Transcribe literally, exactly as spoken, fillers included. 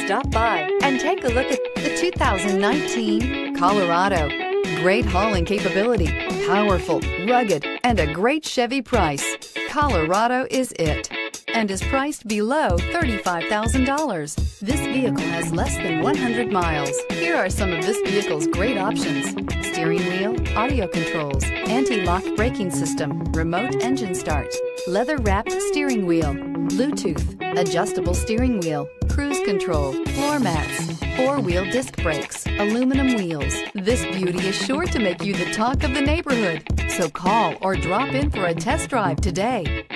Stop by and take a look at the two thousand nineteen Colorado. Great hauling capability, powerful, rugged, and a great Chevy price. Colorado is it, and is priced below thirty-five thousand dollars. This vehicle has less than one hundred miles. Here are some of this vehicle's great options: steering wheel audio controls, anti-lock braking system, remote engine start, leather-wrapped steering wheel, Bluetooth, adjustable steering wheel, cruise control, floor mats, four-wheel disc brakes, aluminum wheels. This beauty is sure to make you the talk of the neighborhood. So call or drop in for a test drive today.